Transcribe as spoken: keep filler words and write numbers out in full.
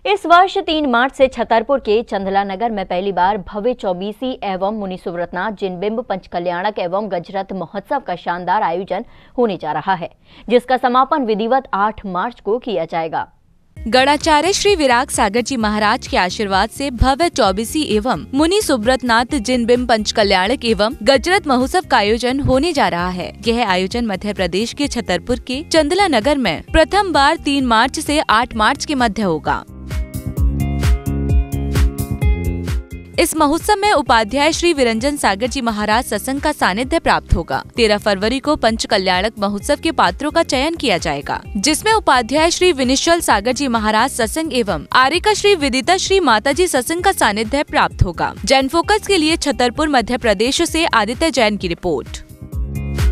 इस वर्ष तीन मार्च से छतरपुर के चंदला नगर में पहली बार भव्य चौबीसी एवं मुनि सुव्रतनाथ जिनबिंब पंचकल्याणक एवं गजरथ महोत्सव का शानदार आयोजन होने जा रहा है, जिसका समापन विधिवत आठ मार्च को किया जाएगा। गणाचार्य श्री विराग सागर जी महाराज के आशीर्वाद से भव्य चौबीसी एवं मुनि सुब्रतनाथ जिनबिंब पंचकल्याणक एवं गजरथ महोत्सव का आयोजन होने जा रहा है। यह आयोजन मध्य प्रदेश के छतरपुर के चंदला नगर में प्रथम बार तीन मार्च से आठ मार्च के मध्य होगा। इस महोत्सव में उपाध्याय श्री विरंजन सागर जी महाराज सत्संग का सानिध्य प्राप्त होगा। तेरह फरवरी को पंच कल्याणक महोत्सव के पात्रों का चयन किया जाएगा, जिसमें उपाध्याय श्री विनिश्चल सागर जी महाराज सत्संग एवं आरिका श्री विदिता श्री माता जी सत्संग का सानिध्य प्राप्त होगा। जैन फोकस के लिए छतरपुर मध्य प्रदेश से आदित्य जैन की रिपोर्ट।